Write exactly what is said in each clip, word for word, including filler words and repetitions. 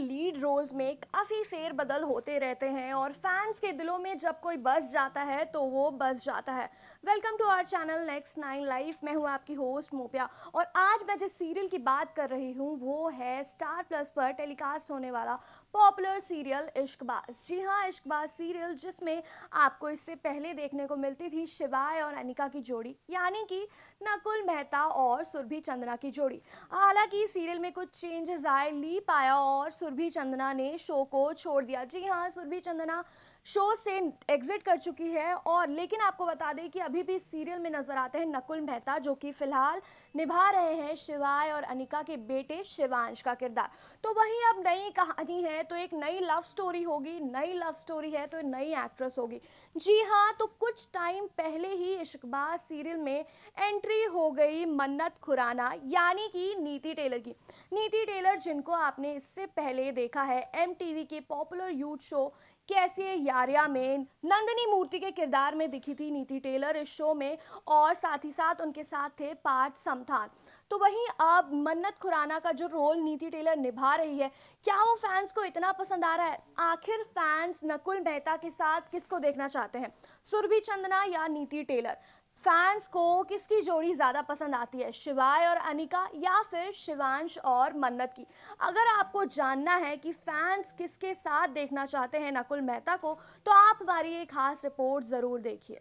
Lead roles में काफ़ी फेरबदल होते रहते हैं और फैंस के दिलों में जब कोई बस जाता है तो वो बस जाता है। Welcome to our channel next nine life. मैं हूँ आपकी होस्ट मोपिया और आज मैं जिस सीरियल की बात कर रही हूँ वो है स्टार प्लस पर टेलीकास्ट होने वाला पॉपुलर सीरियल इश्कबाज। जी हाँ, इश्कबाज सीरियल जिसमें आपको इससे पहले देखने को मिलती थी शिवाय और अनिका की जोड़ी, यानी कि नकुल मेहता और सुरभि चंद्रा की जोड़ी। हालांकि सीरियल में कुछ चेंजेस आए, लीप आया और सुरभि चंद्रा ने शो को छोड़ दिया। जी हाँ, सुरभि चंद्रा शो से एग्जिट कर चुकी है और लेकिन आपको बता दें कि अभी भी सीरियल में नजर आते हैं नकुल मेहता, जो कि फिलहाल निभा रहे हैं शिवाय और अनिका के बेटे शिवांश का किरदार। तो वहीं अब नई कहानी है तो एक नई लव स्टोरी होगी, नई लव स्टोरी है तो नई एक्ट्रेस होगी। जी हाँ, तो कुछ टाइम पहले ही इश्कबाज सीरियल में एंट्री हो गई मन्नत खुराना, यानी कि नीति टेलर की। नीति टेलर जिनको आपने इससे पहले देखा है एमटीवी के पॉपुलर यूथ शो कैसे यारिया में नंदिनी मूर्ति के किरदार में दिखी थी नीति टेलर इस शो में, और साथ ही साथ उनके साथ थे पार्थ समथान। तो वहीं अब मन्नत खुराना का जो रोल नीति टेलर निभा रही है, क्या वो फैंस को इतना पसंद आ रहा है? आखिर फैंस नकुल मेहता के साथ किसको देखना चाहते हैं, सुरभि चंद्रा या नीति टेलर? फैंस को किसकी जोड़ी ज़्यादा पसंद आती है, शिवाय और अनिका या फिर शिवांश और मन्नत की? अगर आपको जानना है कि फैंस किसके साथ देखना चाहते हैं नकुल मेहता को, तो आप हमारी एक खास रिपोर्ट ज़रूर देखिए।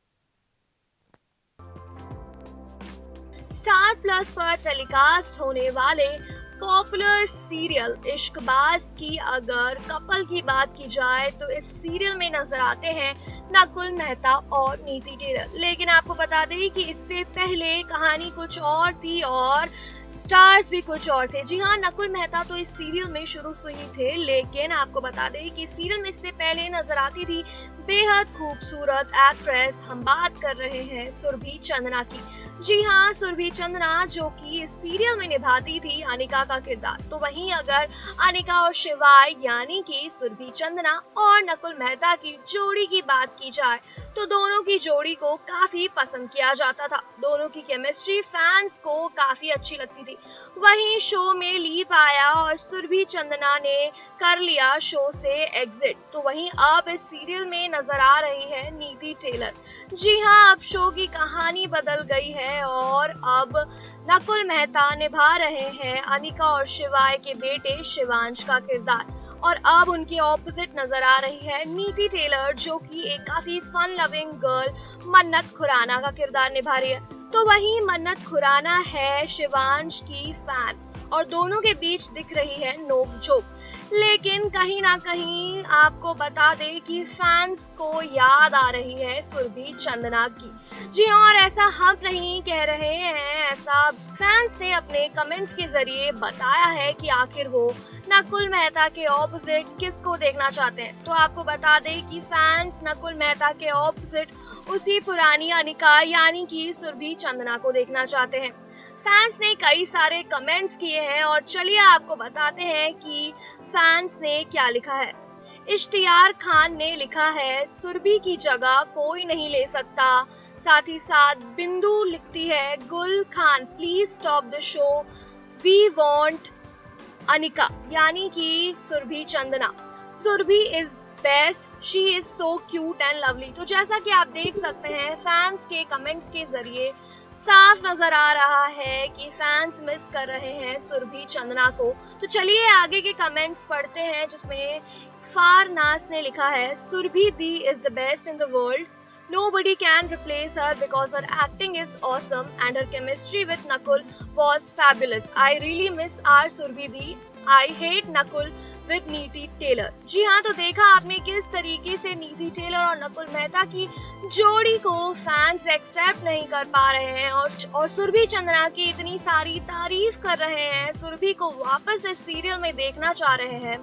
स्टार प्लस पर टेलीकास्ट होने वाले पॉपुलर सीरियल इश्कबाज की अगर कपल की बात की जाए तो इस सीरियल में नजर आते हैं नकुल मेहता और नीति टेलर। लेकिन आपको बता दें कि इससे पहले कहानी कुछ और थी और स्टार्स भी कुछ और थे। जी हाँ, नकुल मेहता तो इस सीरियल में शुरू से ही थे, लेकिन आपको बता दें कि सीरियल में इससे पहले नजर आती थी बेहद खूबसूरत एक्ट्रेस। हम बात कर रहे हैं सुरभि चंद्रा की। जी हाँ, सुरभि चंद्रा जो कि इस सीरियल में निभाती थी अनिका का किरदार। तो वहीं अगर अनिका और शिवाय यानी कि सुरभि चंद्रा और नकुल मेहता की जोड़ी की बात की जाए तो दोनों की जोड़ी को काफी पसंद किया जाता था। दोनों की केमिस्ट्री फैंस को काफी अच्छी लगती थी। वहीं शो में लीप आया और सुरभि चंद्रा ने कर लिया शो से एग्जिट। तो वहीं अब इस सीरियल में नजर आ रही है नीति टेलर। जी हाँ, अब शो की कहानी बदल गई है और अब नकुल मेहता निभा रहे हैं अनिका और शिवाय के बेटे शिवांश का किरदार, और अब उनकी ऑपोजिट नजर आ रही है नीति टेलर जो कि एक काफी फन लविंग गर्ल मन्नत खुराना का किरदार निभा रही है। तो वहीं मन्नत खुराना है शिवांश की फैन और दोनों के बीच दिख रही है नोक-झोंक। लेकिन कहीं ना कहीं आपको बता दें कि फैंस को याद आ रही है सुरभि चंद्रा की। जी हाँ, और ऐसा हम नहीं कह रहे हैं, ऐसा फैंस ने अपने कमेंट्स के जरिए बताया है कि आखिर वो नकुल मेहता के ऑपोजिट किसको देखना चाहते हैं। तो आपको बता दें कि फैंस नकुल मेहता के ऑपोजिट उसी पुरानी अनिका यानी कि सुरभि चंद्रा को देखना चाहते हैं। फैंस ने कई सारे कमेंट्स किए हैं और चलिए आपको बताते हैं कि फैंस ने क्या लिखा है। इश्तियार खान ने लिखा है सुरभि की जगह कोई नहीं ले सकता। साथ ही साथ बिंदु लिखती है Gul Khan please stop the show, we want Anika यानी कि Surbhi Chandra. Surbhi is best, she is so cute and lovely. तो जैसा कि आप देख सकते हैं फैंस के कमेंट्स के जरिए साफ नजर आ रहा है कि फैंस मिस कर रहे हैं सुरभि चंद्रा को। तो चलिए आगे के कमेंट्स पढ़ते हैं, जिसमें फारनास ने लिखा है Surbhi di is the best in the world, nobody can replace her because her acting is awesome and her chemistry with Nakul was fabulous. I really miss our Surbhi Di. I hate Nakul with Niti Taylor. जी हाँ, तो देखा आपने किस तरीके से नीति Taylor और नकुल मेहता की जोड़ी को फैंस एक्सेप्ट नहीं कर पा रहे हैं और और सुरभि चंद्रा की इतनी सारी तारीफ कर रहे हैं, सुरभि को वापस इस सीरियल में देखना चाह रहे हैं।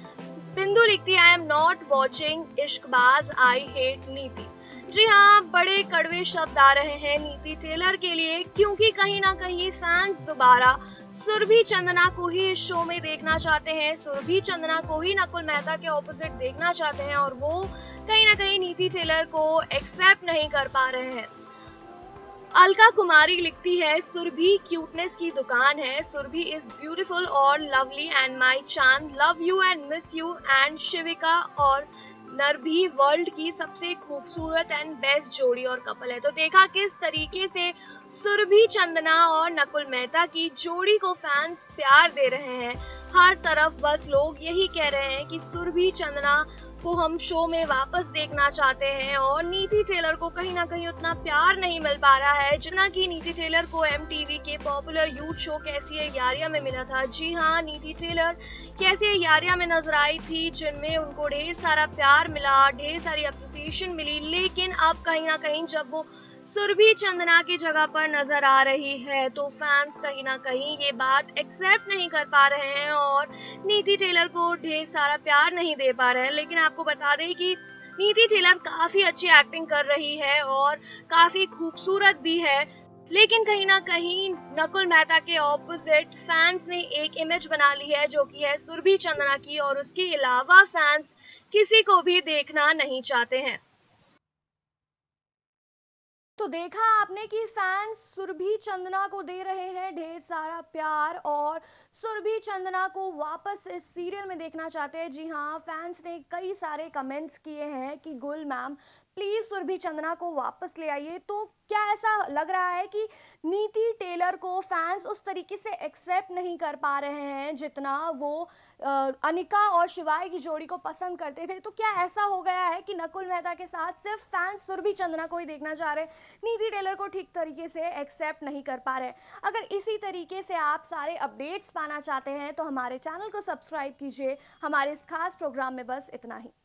बिंदु लिखती है I am not watching Ishqbaaz, I hate Niti. जी हाँ, बड़े कड़वे शब्द आ रहे हैं नीति टेलर के लिए, क्योंकि कहीं ना कहीं फैंस दोबारा सुरभि चंद्रा को ही इस शो में देखना चाहते हैं, सुरभि चंद्रा को ही नकुल मेहता के ऑपोजिट देखना चाहते हैं और वो कहीं ना कहीं नीति टेलर को एक्सेप्ट नहीं कर पा रहे हैं। अलका कुमारी लिखती है, सुरभि क्यूटनेस की दुकान है। सुरभि इज ब्यूटीफुल और lovely and my chand love you and miss you. And Shivika और नरभी वर्ल्ड की सबसे खूबसूरत एंड बेस्ट जोड़ी और कपल है। तो देखा किस तरीके से सुरभि चंदना और नकुल मेहता की जोड़ी को फैंस प्यार दे रहे हैं। हर तरफ बस लोग यही कह रहे हैं कि सुरभि चंदना को हम शो में वापस देखना चाहते हैं और नीति टेलर को कहीं ना कहीं उतना प्यार नहीं मिल पा रहा है जितना कि नीति टेलर को एमटीवी के पॉपुलर यूथ शो कैसी है यारिया में मिला था। जी हाँ, नीति टेलर कैसी है यारिया में नजर आई थी, जिनमें उनको ढेर सारा प्यार मिला, ढेर सारी अप्रिसिएशन मिली। लेकिन अब कहीं ना कहीं जब वो सुरभि चंदना की जगह पर नजर आ रही है तो फैंस कहीं ना कहीं ये बात एक्सेप्ट नहीं कर पा रहे हैं और नीति टेलर को ढेर सारा प्यार नहीं दे पा रहे हैं। लेकिन आपको बता दें कि नीति टेलर काफी अच्छी एक्टिंग कर रही है और काफी खूबसूरत भी है। लेकिन कहीं ना कहीं नकुल मेहता के ऑपोजिट फैंस ने एक इमेज बना ली है जो कि है सुरभि चंदना की, और उसके अलावा फैंस किसी को भी देखना नहीं चाहते हैं। तो देखा आपने कि फैंस सुरभि चंदना को दे रहे हैं ढेर सारा प्यार और सुरभि चंदना को वापस इस सीरियल में देखना चाहते हैं। जी हाँ, फैंस ने कई सारे कमेंट्स किए हैं कि गुल मैम प्लीज़ सुरभि चंदना को वापस ले आइए। तो क्या ऐसा लग रहा है कि नीति टेलर को फैंस उस तरीके से एक्सेप्ट नहीं कर पा रहे हैं जितना वो अ, अनिका और शिवाय की जोड़ी को पसंद करते थे? तो क्या ऐसा हो गया है कि नकुल मेहता के साथ सिर्फ फैंस सुरभि चंदना को ही देखना चाह रहे हैं, नीति टेलर को ठीक तरीके से एक्सेप्ट नहीं कर पा रहे? अगर इसी तरीके से आप सारे अपडेट्स पाना चाहते हैं तो हमारे चैनल को सब्सक्राइब कीजिए। हमारे इस खास प्रोग्राम में बस इतना ही।